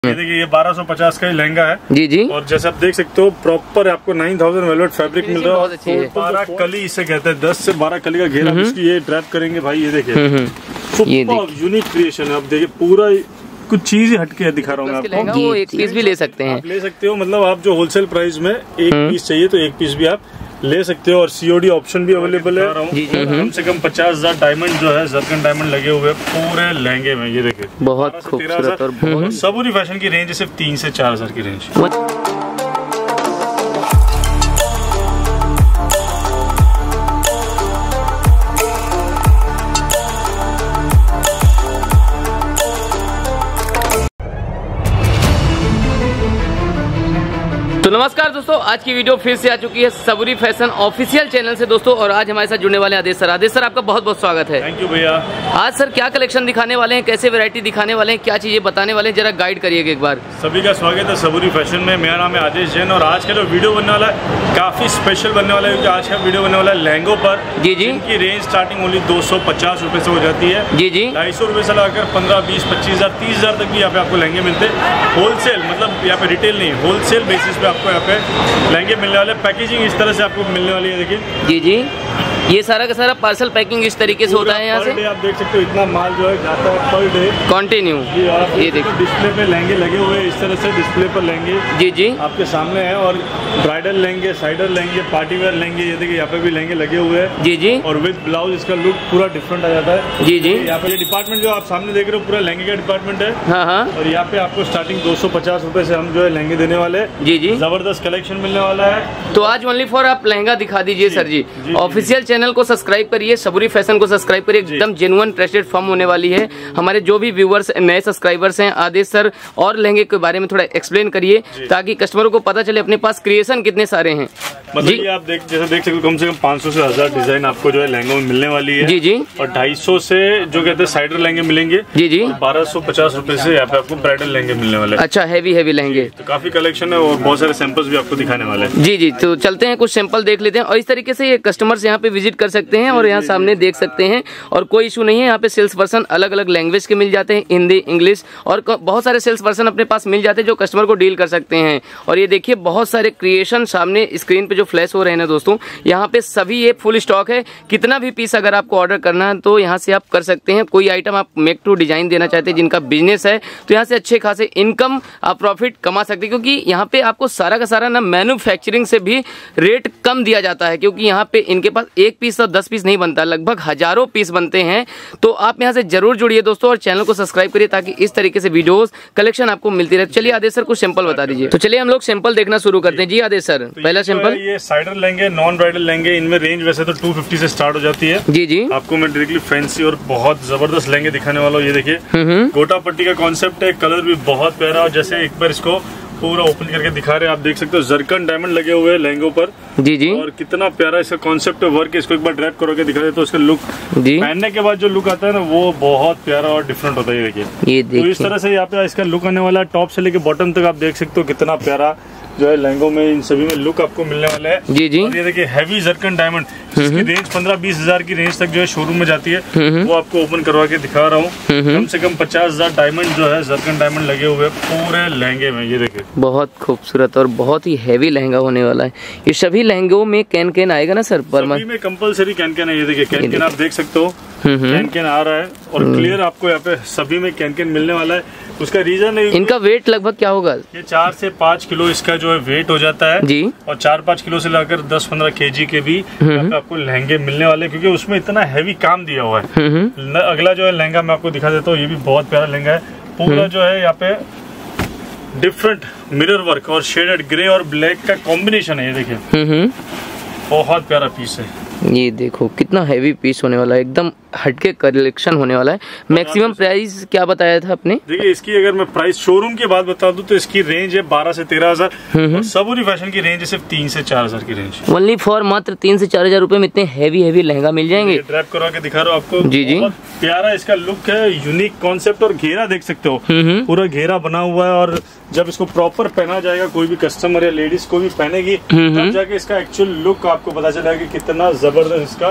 ये देखिए ये 1250 का ही लहंगा है जी जी। और जैसे आप देख सकते हो प्रॉपर आपको 9000 वेलवेट फैब्रिक मिल रहा है। 12 कली इसे कहते हैं, 10 से 12 कली का घेरा इसकी ये ड्रैप करेंगे भाई। ये देखिए सुपर यूनिक क्रिएशन है। अब देखिए पूरा कुछ चीज ही हटके दिखा रहा हूँ आपको। वो एक पीस भी ले सकते हैं, आप ले सकते हो। मतलब आप जो होलसेल प्राइस में एक पीस चाहिए तो एक पीस भी आप ले सकते हो और सीओडी ऑप्शन भी अवेलेबल है। कम से कम 50,000 डायमंड जो है जरकन डायमंड लगे हुए पूरे लहंगे में। ये देखिए बहुत खूबसूरत और बहुत सबूरी फैशन की रेंज सिर्फ 3 से 4,000 की रेंज। तो नमस्कार दोस्तों, आज की वीडियो फिर से आ चुकी है सबूरी फैशन ऑफिशियल चैनल से दोस्तों। और आज हमारे साथ जुड़ने वाले आदेश सर। आदेश सर आपका बहुत बहुत स्वागत है। थैंक यू भैया। आज सर क्या कलेक्शन दिखाने वाले हैं, कैसे वैरायटी दिखाने वाले हैं, क्या चीजें बताने वाले हैं, जरा गाइड करिएगा एक बार। सभी का स्वागत है सबूरी फैशन में। मेरा नाम है आदेश जैन और आज का जो वीडियो बनने वाला है काफी स्पेशल बनने वाला है क्योंकि आज का वीडियो बनने वाला है लहंगों पर। जी जी। इनकी रेंज स्टार्टिंग ओनली 250 रुपए से हो जाती है। जी जी। 250 रुपए से लगाकर 15, 20, 25,000, 30,000 तक भी यहाँ पे आपको लहंगे मिलते हैं। होलसेल मतलब यहाँ पे रिटेल नहीं, होलसेल बेसिस पे आपको यहाँ पे लहंगे मिलने वाले। पैकेजिंग इस तरह से आपको मिलने वाली है। देखिए जी जी, ये सारा का सारा पार्सल पैकिंग इस तरीके से होता है यहाँ से। आप देख सकते हो इतना माल जो है जाता है पर डे कंटिन्यू। ये देखिए डिस्प्ले पे लहंगे लगे हुए हैं, इस तरह से डिस्प्ले पर लहंगे जी जी आपके सामने है। और ब्राइडल लहंगे, साइडर लहंगे, पार्टी वेयर लहंगे, ये देखिए यहाँ पे भी लहंगे लगे हुए हैं जी जी। और विद ब्लाउज इसका लुक पूरा डिफरेंट आ जाता है। जी जी। यहाँ पे ये डिपार्टमेंट जो आप सामने देख रहे हो पूरा लहंगे का डिपार्टमेंट है। हाँ हाँ। और यहाँ पे आपको स्टार्टिंग 250 रुपए से हम जो है लहंगे देने वाले हैं। जी जी। जबरदस्त कलेक्शन मिलने वाला है। तो आज ओनली फॉर आप लहंगा दिखा दीजिए सर जी। ऑफिशियल चैनल को सब्सक्राइब करिए, सबूरी फैशन को सब्सक्राइब करिए। एकदम जेन्युइन ट्रस्टेड फर्म होने वाली है। हमारे जो भी व्यूवर्स नए सब्सक्राइबर्स हैं, आदेश सर और लहंगे के बारे में थोड़ा एक्सप्लेन करिए ताकि कस्टमरों को पता चले अपने पास क्रिएशन कितने सारे हैं। मतलब ये आप जैसे देख सकते हो कम से कम 500 से 1000 डिजाइन आपको जो है लहंगों में मिलने वाली है। जी जी। और 250 से जो कहते हैं साइडर लहंगे मिलेंगे। जी जी। 1250 रुपए से यहाँ पे आपको ब्राइडल लहंगे मिलने वाले हैं। अच्छा, हैवी हैवी लहंगे। तो काफी कलेक्शन है और बहुत सारे सैंपल्स भी आपको दिखाने वाले हैं। जी जी, तो चलते हैं कुछ सैंपल देख लेते हैं। और इस तरीके से ये कस्टमर्स यहाँ पे विजिट कर सकते हैं और यहाँ सामने देख सकते हैं। और कोई इशू नहीं है, यहाँ पे सेल्स पर्सन अलग अलग लैंग्वेज के मिल जाते हैं, हिंदी, इंग्लिश और बहुत सारे सेल्स पर्सन अपने पास मिल जाते हैं जो कस्टमर को डील कर सकते हैं। और ये देखिए बहुत सारे क्रिएशन सामने स्क्रीन पे जो फ्लैश हो रहे हैं दोस्तों, यहाँ पे सभी ये फुल स्टॉक है। कितना भी पीस अगर आपको ऑर्डर करना है तो यहाँ से आप कर सकते हैं। कोई आइटम आप मेक टू डिजाइन देना चाहते हैं, जिनका बिजनेस है, तो यहाँ से अच्छे खासे इनकम आप प्रॉफिट कमा सकते हैं। क्योंकि यहाँ पे आपको सारा का सारा ना मैन्युफैक्चरिंग से भी रेट कम दिया जाता है क्योंकि यहाँ पे इनके पास एक पीस और 10 पीस नहीं बनता, लगभग हजारों पीस बनते हैं। तो आप यहाँ से जरूर जुड़िए दोस्तों और चैनल को सब्सक्राइब करिए ताकि इस तरीके से वीडियोस कलेक्शन आपको मिलती रहे। चलिए आदेश सर कुछ सैंपल बता दीजिए। तो चलिए हम लोग सैंपल देखना शुरू करते हैं। जी आदेश सर, पहला सैंपल ये साइडर लहंगे, नॉन ब्राइडल लहंगे। इनमें रेंज वैसे तो 250 से स्टार्ट हो जाती है। जी जी। आपको मैं डायरेक्टली फैंसी और बहुत जबरदस्त लहंगे दिखाने वाला हूँ। ये देखिए गोटा पट्टी का कॉन्सेप्ट है, कलर भी बहुत प्यारा। और जैसे एक बार इसको पूरा ओपन करके दिखा रहे हैं, आप देख सकते हो जरकन डायमंड लगे हुए हैं लहंगों पर। जी जी। और कितना प्यारा इसका कॉन्सेप्ट है, वर्क। इसको एक बार ड्रैप करोगे दिखा दे तो इसका लुक पहनने के बाद जो लुक आता है ना वो बहुत प्यारा और डिफरेंट होता है। ये देखिए तो इस तरह से यहाँ पे इसका लुक आने वाला है। टॉप से लेके बॉटम तक आप देख सकते हो कितना प्यारा जो है लहंगों में इन सभी में लुक आपको मिलने वाला है। जी जी। और ये देखिए हैवी जरकन डायमंड, जिसकी रेंज 15-20 हजार की रेंज तक जो है शोरूम में जाती है, वो आपको ओपन करवा के दिखा रहा हूँ। कम से कम 50,000 डायमंड जो है जरकन डायमंड लगे हुए पूरे लहंगे में। ये देखिए बहुत खूबसूरत और बहुत ही हैवी लहंगा होने वाला है। ये सभी लहंगों में कैन आएगा ना सर? सभी में कंपलसरी कैन है। ये देखिए कैन आप देख सकते हो, कैन आ रहा है और क्लियर आपको यहाँ पे सभी में कैन मिलने वाला है। उसका रीजन है इनका वेट लगभग क्या होगा? ये 4 से 5 किलो इसका जो है वेट हो जाता है जी। और 4-5 किलो से लाकर 10-15 kg के भी आपको लहंगे मिलने वाले हैं क्योंकि उसमें इतना हैवी काम दिया हुआ है। अगला जो है लहंगा मैं आपको दिखा देता हूँ। ये भी बहुत प्यारा लहंगा है। पूरा जो है यहाँ पे डिफरेंट मिरर वर्क और शेडेड ग्रे और ब्लैक का कॉम्बिनेशन है। ये देखिए बहुत प्यारा पीस है। ये देखो कितना हैवी पीस होने वाला है, एकदम हटके कलेक्शन होने वाला है। मैक्सिमम प्राइस क्या बताया था आपने? देखिए इसकी अगर मैं प्राइस शोरूम की बात बता दूं तो इसकी रेंज है 12 से 13,000 और सबूरी फैशन की रेंज है सिर्फ 3 से 4,000 की रेंज। ओनली फॉर मात्र 3 से 4,000 रुपए में इतने हैवी लहंगा मिल जाएंगे। ड्रैप करवा के दिखा रहा हूँ आपको। जी जी। बहुत प्यारा इसका लुक है, यूनिक कॉन्सेप्ट। और घेरा देख सकते हो, पूरा घेरा बना हुआ है। और जब इसको प्रॉपर पहना जाएगा, कोई भी कस्टमर या लेडीज को भी पहनेगी, तब जाके इसका एक्चुअल लुक आपको पता चलेगा कि कितना जबरदस्त इसका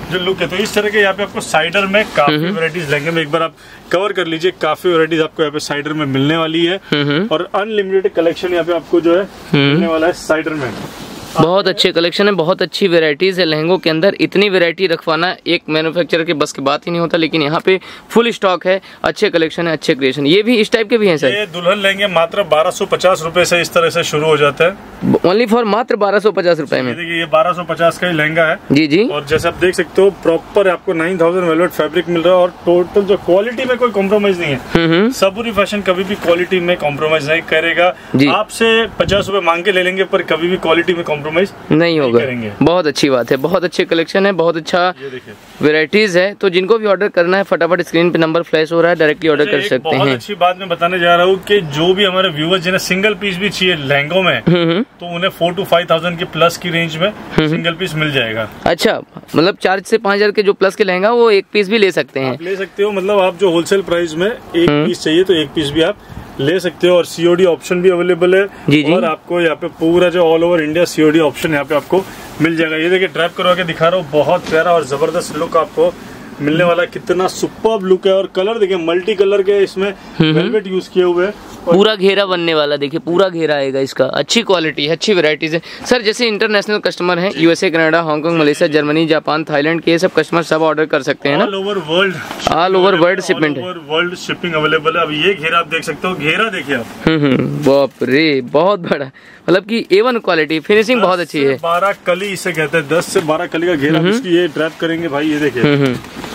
जो लुक है। तो इस तरह के यहाँ पे आपको साइडर में काफी वैरायटीज लहंगे में एक बार आप कवर कर लीजिए, काफी वैरायटीज आपको यहाँ पे साइडर में मिलने वाली है और अनलिमिटेड कलेक्शन यहाँ पे आपको जो है मिलने वाला है साइडर में। बहुत अच्छे कलेक्शन है, बहुत अच्छी वैरायटीज है लहंगों के अंदर। इतनी वैरायटी रखवाना एक मैन्युफैक्चरर के बस की बात ही नहीं होता, लेकिन यहाँ पे फुल स्टॉक है, अच्छे कलेक्शन है, अच्छे क्रिएशन। ये भी इस टाइप के भी हैं सर? ये दुल्हन लहंगे मात्र 1250 रुपए से इस तरह से शुरू हो जाता है। ओनली फॉर मात्र 1250 रुपए में। देखिए ये 1250 का ही लहंगा है जी जी। और जैसे आप देख सकते हो प्रॉपर आपको 9000 वेलवेट फैब्रिक मिल रहा है और टोटल जो क्वालिटी में कोई कॉम्प्रोमाइज नहीं है। सबूरी फैशन कभी भी क्वालिटी में कॉम्प्रोमाइज नहीं करेगा। आपसे 50 रुपए मांग के ले लेंगे पर कभी भी क्वालिटी में कॉम्प्रोमाइज नहीं होगा। बहुत अच्छी बात है, बहुत अच्छे कलेक्शन है, बहुत अच्छा वैरायटीज है। तो जिनको भी ऑर्डर करना है फटाफट स्क्रीन पे नंबर फ्लैश हो रहा है, डायरेक्टली ऑर्डर कर सकते हैं। बहुत अच्छी बात मैं बताने जा रहा हूँ कि जो भी हमारे व्यूअर्स जिन्हें सिंगल पीस भी चाहिए लहंगों में तो उन्हें 4 to 5000 के प्लस की रेंज में सिंगल पीस मिल जाएगा। अच्छा, मतलब 4 से 5000 के जो प्लस के लहंगा वो एक पीस भी ले सकते हैं? आप ले सकते हो, मतलब आप जो होलसेल प्राइस में एक पीस चाहिए तो एक पीस भी आप ले सकते हो और सीओडी ऑप्शन भी अवेलेबल है। जी जी। और आपको यहाँ पे पूरा जो all over India COD option यहाँ पे आपको मिल जाएगा। ये देखिए ड्राइव करवा के दिखा रहा हूँ, बहुत प्यारा और जबरदस्त लुक आपको मिलने वाला। कितना सुपर्ब लुक है और कलर देखिए मल्टी कलर के इसमें वेलवेट यूज किए हुए हैं। पूरा घेरा बनने वाला, देखिए पूरा घेरा आएगा इसका। अच्छी क्वालिटी है, अच्छी वैरायटीज है सर। जैसे इंटरनेशनल कस्टमर हैं, USA, Canada, Hong Kong, Malaysia, Germany, Japan, Thailand के सब कस्टमर सब ऑर्डर कर सकते हैं ना? ऑल ओवर वर्ल्ड शिपमेंट है, वर्ल्ड शिपिंग अवेलेबल है। अब ये घेरा आप देख सकते हो, घेरा देखिए आप। बाप रे, बहुत बड़ा, मतलब कि A1 क्वालिटी, फिनिशिंग बहुत अच्छी है। 12 कली इसे कहते हैं, 10 से 12 कली का घेरा इसकी ये ड्रैप करेंगे भाई। ये देखिए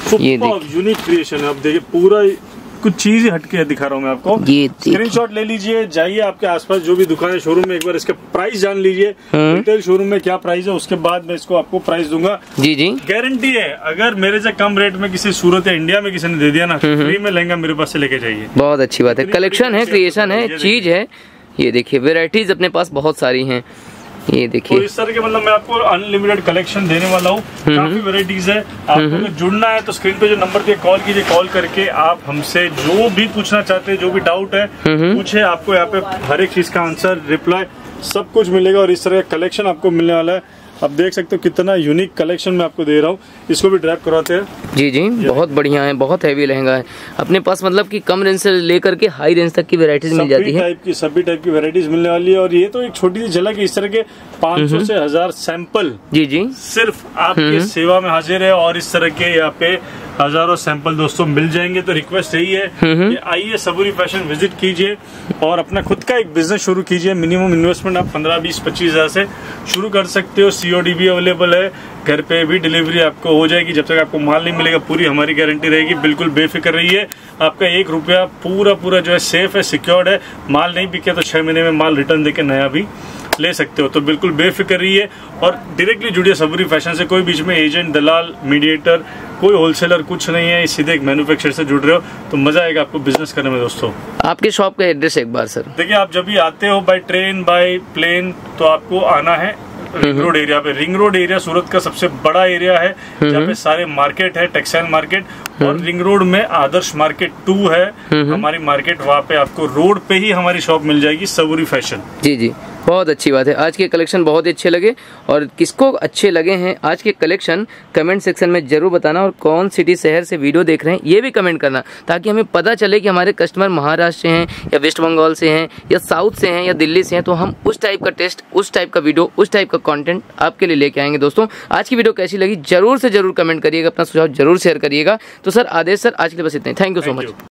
यूनिक क्रिएशन है। अब देखिए पूरा कुछ चीज ही हटके दिखा रहा हूँ मैं आपको। स्क्रीनशॉट ले लीजिए, जाइए आपके आसपास जो भी दुकान है शोरूम में, एक बार इसके प्राइस जान लीजिए, रिटेल शोरूम में क्या प्राइस है, उसके बाद मैं इसको आपको प्राइस दूंगा। जी जी। गारंटी है अगर मेरे से कम रेट में किसी सूरत या इंडिया में किसी ने दे दिया ना, फ्री में लहंगा मेरे पास से लेके जाइए। बहुत अच्छी बात है, कलेक्शन है, क्रिएशन है, चीज है। ये देखिए वैरायटीज अपने पास बहुत सारी हैं। ये देखिए तो इस तरह के मतलब मैं आपको अनलिमिटेड कलेक्शन देने वाला हूँ। काफी वैरायटीज है। आपको अगर जुड़ना है तो स्क्रीन पे जो नंबर दिए कॉल कीजिए, कॉल करके आप हमसे जो भी पूछना चाहते हैं, जो भी डाउट है पूछे। आपको यहाँ पे हर एक चीज का आंसर, रिप्लाई सब कुछ मिलेगा और इस तरह का कलेक्शन आपको मिलने वाला है। आप देख सकते हो कितना यूनिक कलेक्शन मैं आपको दे रहा हूँ। इसको भी ड्रैप करवाते हैं। जी जी, बहुत बढ़िया है, बहुत हैवी लहंगा है अपने पास, मतलब कि कम रेंज से लेकर के हाई रेंज तक की वैरायटीज मिल जाती है। सभी टाइप की वैरायटीज मिलने वाली है। और ये तो एक छोटी सी झलक है, इस तरह के 500 से 1000 सैंपल जी जी सिर्फ आपके सेवा में हाजिर है। और इस तरह के यहाँ पे हजारों सैंपल दोस्तों मिल जाएंगे। तो रिक्वेस्ट यही है कि आइए सबूरी फैशन विजिट कीजिए और अपना खुद का एक बिजनेस शुरू कीजिए। मिनिमम इन्वेस्टमेंट आप 15, 20, 25 हजार से शुरू कर सकते हो। सीओडी भी अवेलेबल है, घर पे भी डिलीवरी आपको हो जाएगी। जब तक आपको माल नहीं मिलेगा पूरी हमारी गारंटी रहेगी। बिल्कुल बेफिक्र रहिए, आपका 1 रुपया पूरा जो है सेफ है, सिक्योर्ड है। माल नहीं बिके तो 6 महीने में माल रिटर्न देके नया भी ले सकते हो। तो बिल्कुल बेफिक्र रहिए और डायरेक्टली जुड़िए सबूरी फैशन से। कोई बीच में एजेंट, दलाल, मीडिएटर, कोई होलसेलर कुछ नहीं है। सीधे एक मैन्युफैक्चरर से जुड़ रहे हो तो मजा आएगा आपको बिजनेस करने में। दोस्तों आपके शॉप का एड्रेस एक बार सर। देखिए आप जब भी आते हो बाय ट्रेन, बाय प्लेन, तो आपको आना है रिंग रोड एरिया पे। रिंग रोड एरिया सूरत का सबसे बड़ा एरिया है जहाँ पे सारे मार्केट है, टेक्सटाइल मार्केट। और रिंग रोड में आदर्श मार्केट 2 है हमारी मार्केट। वहाँ पे आपको रोड पे ही हमारी शॉप मिल जाएगी, सबूरी फैशन। जी जी, बहुत अच्छी बात है। आज के कलेक्शन बहुत ही अच्छे लगे और किसको अच्छे लगे हैं आज के कलेक्शन कमेंट सेक्शन में जरूर बताना। और कौन सिटी शहर से वीडियो देख रहे हैं ये भी कमेंट करना, ताकि हमें पता चले कि हमारे कस्टमर महाराष्ट्र से हैं या वेस्ट बंगाल से हैं या साउथ से हैं या दिल्ली से हैं। तो हम उस टाइप का टेस्ट, उस टाइप का वीडियो, उस टाइप का कंटेंट आपके लिए लेके आएंगे। दोस्तों आज की वीडियो कैसी लगी जरूर से जरूर कमेंट करिएगा, अपना सुझाव जरूर शेयर करिएगा। तो सर आदेश सर आज के लिए बस इतना ही। Thank you so much.